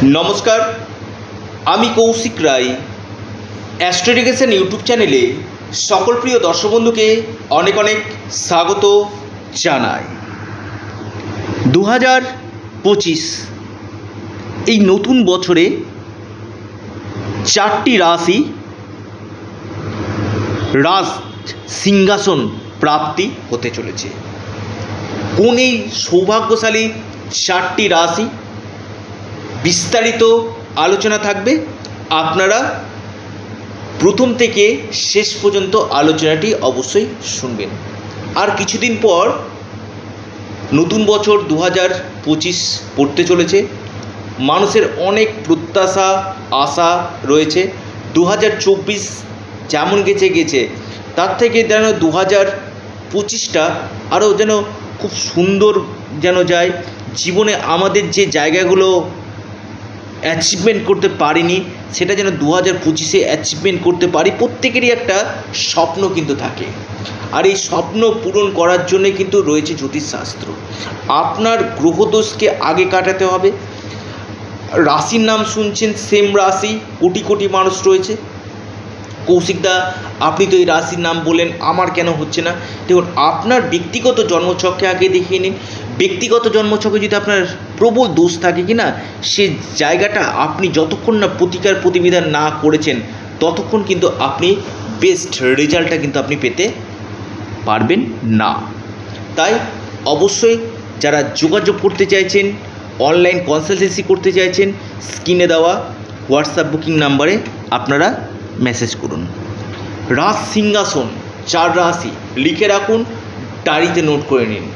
नमस्कार आमी Kaushik Roy astro education YouTube चैनेले सकल प्रिय दर्शक बंधु के अनेक अनेक स्वागत जानाई। 2025 এই নতুন বছরে চারটি রাশি রাজ সিংহাসন প্রাপ্তি হতে চলেছে। কোন এই সৌভাগ্যশালী চারটি রাশি বিস্তারিত আলোচনা থাকবে, আপনারা প্রথম থেকে শেষ পর্যন্ত আলোচনাটি অবশ্যই শুনবেন। আর কিছুদিন পর নতুন বছর 2025 পড়তে চলেছে। মানুষের অনেক প্রত্যাশা আশা রয়েছে। 2024 যেমন গেছে তার থেকে যেন 2025টা আরও যেন খুব সুন্দর যেন যায়। জীবনে আমাদের যে জায়গাগুলো অ্যাচিভমেন্ট করতে পারিনি সেটা যেন 2025-এ অ্যাচিভমেন্ট করতে পারি। প্রত্যেকেরই একটা স্বপ্ন কিন্তু থাকে, আর এই স্বপ্ন পূরণ করার জন্যে কিন্তু রয়েছে জ্যোতিষশাস্ত্র। আপনার গ্রহদোষকে আগে কাটাতে হবে। রাশির নাম শুনছেন, সেম রাশি কোটি কোটি মানুষ রয়েছে। কৌশিকদা আপনি তো এই রাশির নাম বলেন, আমার কেন হচ্ছে না? দেখুন, আপনার ব্যক্তিগত জন্মছককে আগে দেখিয়ে নিন। ব্যক্তিগত জন্মছকে যদি আপনার প্রবল দোষ থাকে কি না, সে জায়গাটা আপনি যতক্ষণ না প্রতিকার প্রতিবিধান না করেছেন ততক্ষণ কিন্তু আপনি বেস্ট রেজাল্টটা কিন্তু আপনি পেতে পারবেন না। তাই অবশ্যই যারা যোগাযোগ করতে চাইছেন, অনলাইন কনসালটেন্সি করতে চাইছেন, স্ক্রিনে দেওয়া হোয়াটসঅ্যাপ বুকিং নাম্বারে আপনারা মেসেজ করুন। রাজ সিংহাসন 4 রাশি লিখে রাখুন, ডায়েরিতে নোট করে নিন।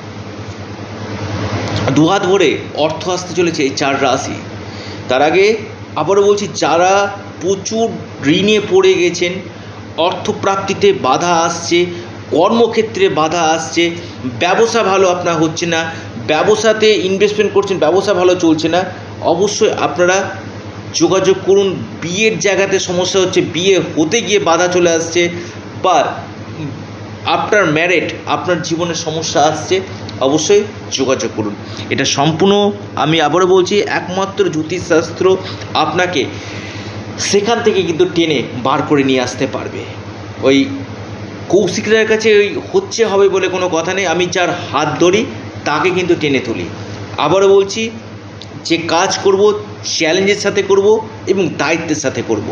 দুহাত ভরে অর্থ আসতে চলেছে এই 4 রাশি। তার আগে আবারও বলছি, যারা প্রচুর ঋণে পড়ে গেছেন, অর্থপ্রাপ্তিতে বাধা আসছে, কর্মক্ষেত্রে বাধা আসছে, ব্যবসা ভালো আপনার হচ্ছে না, ব্যবসাতে ইনভেস্টমেন্ট করছেন, ব্যবসা ভালো চলছে না, অবশ্যই আপনারা যোগাযোগ করুন। বিয়ের জায়গাতে সমস্যা হচ্ছে, বিয়ে হতে গিয়ে বাধা চলে আসছে, বা আফটার ম্যারেড আপনার জীবনে সমস্যা আসছে, অবশ্যই যোগাযোগ করুন। এটা সম্পূর্ণ আমি আবারও বলছি, একমাত্র জ্যোতিষশাস্ত্র আপনাকে সেখান থেকে কিন্তু টেনে বার করে নিয়ে আসতে পারবে। ওই কৌশিকদের কাছে ওই হচ্ছে হবে বলে কোনো কথা নেই। আমি যার হাত ধরি তাকে কিন্তু টেনে তুলি। আবারও বলছি, যে কাজ করব চ্যালেঞ্জের সাথে করব এবং দায়িত্বের সাথে করব।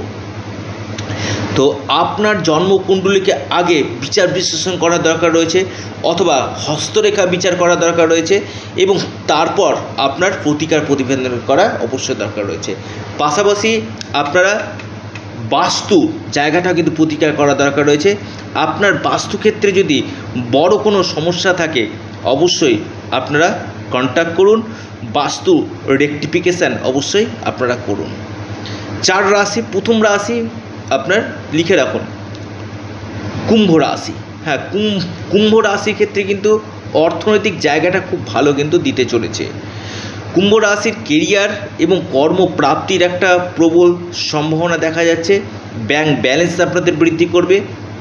তো আপনার জন্মকুণ্ডলীকে আগে বিচার বিশ্লেষণ করা দরকার রয়েছে, অথবা হস্তরেখা বিচার করা দরকার রয়েছে, এবং তারপর আপনার প্রতিকার প্রতিবেদন করা অবশ্যই দরকার রয়েছে। পাশাপাশি আপনারা বাস্তু জায়গাটা কিন্তু প্রতিকার করা দরকার রয়েছে। আপনার বাস্তুক্ষেত্রে যদি বড় কোনো সমস্যা থাকে অবশ্যই আপনারা কন্ট্যাক্ট করুন। বাস্তু রেকটিফিকেশান অবশ্যই আপনারা করুন। 4 রাশি, প্রথম রাশি আপনার লিখে রাখুন কুম্ভ রাশি। হ্যাঁ, কুম্ভ রাশির ক্ষেত্রে কিন্তু অর্থনৈতিক জায়গাটা খুব ভালো কিন্তু দিতে চলেছে। কুম্ভ রাশির কেরিয়ার এবং কর্মপ্রাপ্তির একটা প্রবল সম্ভাবনা দেখা যাচ্ছে। ব্যাংক ব্যালেন্স আপনাদের বৃদ্ধি করবে,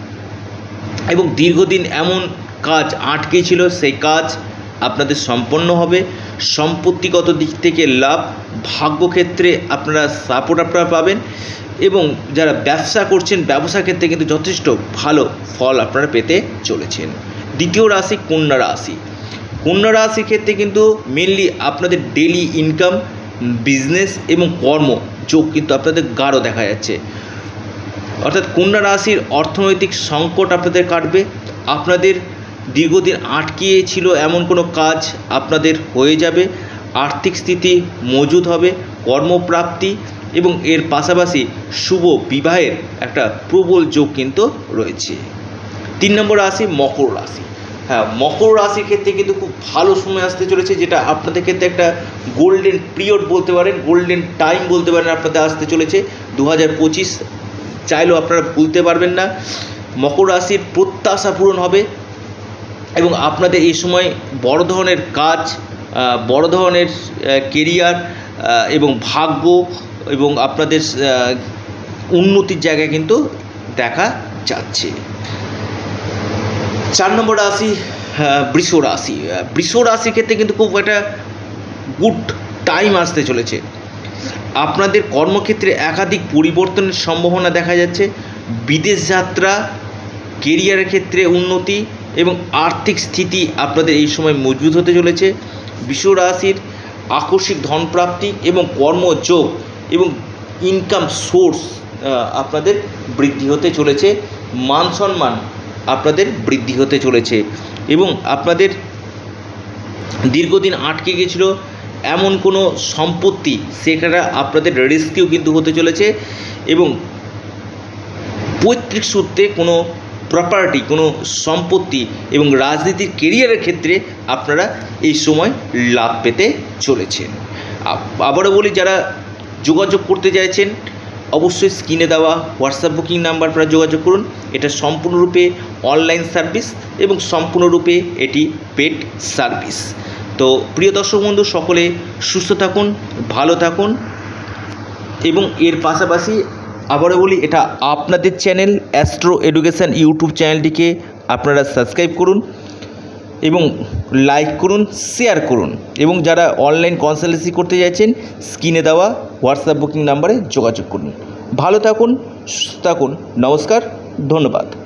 এবং দীর্ঘদিন এমন কাজ আটকে ছিল সেই কাজ আপনাদের সম্পন্ন হবে। সম্পত্তিগত দিক থেকে লাভ, ভাগ্যক্ষেত্রে আপনারা সাপোর্ট আপনারা পাবেন, এবং যারা ব্যবসা করছেন ব্যবসা ক্ষেত্রে কিন্তু যথেষ্ট ভালো ফল আপনারা পেতে চলেছেন। দ্বিতীয় রাশি কন্যা রাশি। কন্যা রাশির ক্ষেত্রে কিন্তু মেনলি আপনাদের ডেলি ইনকাম, বিজনেস এবং কর্ম যোগ কিন্তু আপনাদের গাঢ় দেখা যাচ্ছে। অর্থাৎ কন্যা রাশির অর্থনৈতিক সংকট আপনাদের কাটবে। আপনাদের দীর্ঘদিন আটকে ছিল এমন কোনো কাজ আপনাদের হয়ে যাবে। আর্থিক স্থিতি মজুদ হবে, কর্মপ্রাপ্তি এবং এর পাশাপাশি শুভ বিবাহের একটা প্রবল যোগ কিন্তু রয়েছে। 3 নম্বর রাশি মকর রাশি। হ্যাঁ, মকর রাশির ক্ষেত্রে কিন্তু খুব ভালো সময় আসতে চলেছে, যেটা আপনাদের ক্ষেত্রে একটা গোল্ডেন পিরিয়ড বলতে পারেন, গোল্ডেন টাইম বলতে পারেন আপনাদের আসতে চলেছে। 2025 চাইলেও আপনারা ভুলতে পারবেন না। মকর রাশির প্রত্যাশা পূরণ হবে, এবং আপনাদের এই সময় বড় ধরনের কাজ, বড় ধরনের কেরিয়ার এবং ভাগ্য এবং আপনাদের উন্নতির জায়গায় কিন্তু দেখা যাচ্ছে। 4 নম্বর রাশি বৃষ রাশি। বৃষ রাশির ক্ষেত্রে কিন্তু খুব একটা গুড টাইম আসতে চলেছে। আপনাদের কর্মক্ষেত্রে একাধিক পরিবর্তনের সম্ভাবনা দেখা যাচ্ছে। বিদেশ যাত্রা, কেরিয়ারের ক্ষেত্রে উন্নতি এবং আর্থিক স্থিতি আপনাদের এই সময় মজবুত হতে চলেছে। বৃষ রাশির আকস্মিক ধনপ্রাপ্তি এবং কর্মযোগ এবং ইনকাম সোর্স আপনাদের বৃদ্ধি হতে চলেছে। মান সম্মান আপনাদের বৃদ্ধি হতে চলেছে এবং আপনাদের দীর্ঘদিন আটকে গেছিল এমন কোনো সম্পত্তি, সেটা আপনাদের রেস্কিউ কিন্তু হতে চলেছে এবং পৈতৃক সূত্রে কোনো প্রপার্টি, কোনো সম্পত্তি এবং রাজনীতির কেরিয়ারের ক্ষেত্রে আপনারা এই সময় লাভ পেতে চলেছেন। আবারও বলি, যারা যোগাযোগ করতে চাইছেন অবশ্যই স্ক্রিনে দেওয়া হোয়াটসঅ্যাপ বুকিং নাম্বার আপনারা যোগাযোগ করুন। এটা সম্পূর্ণরূপে অনলাইন সার্ভিস এবং সম্পূর্ণরূপে এটি পেড সার্ভিস। তো প্রিয় দর্শক বন্ধু, সকলে সুস্থ থাকুন, ভালো থাকুন এবং এর পাশাপাশি আবারও বলি, এটা আপনাদের চ্যানেল অ্যাস্ট্রো এডুকেশান ইউটিউব চ্যানেলটিকে আপনারা সাবস্ক্রাইব করুন এবং লাইক করুন, শেয়ার করুন এবং যারা অনলাইন কনসালটেন্সি করতে চাইছেন স্ক্রিনে দেওয়া হোয়াটসঅ্যাপ বুকিং নাম্বারে যোগাযোগ করুন। ভালো থাকুন, সুস্থ থাকুন, নমস্কার, ধন্যবাদ।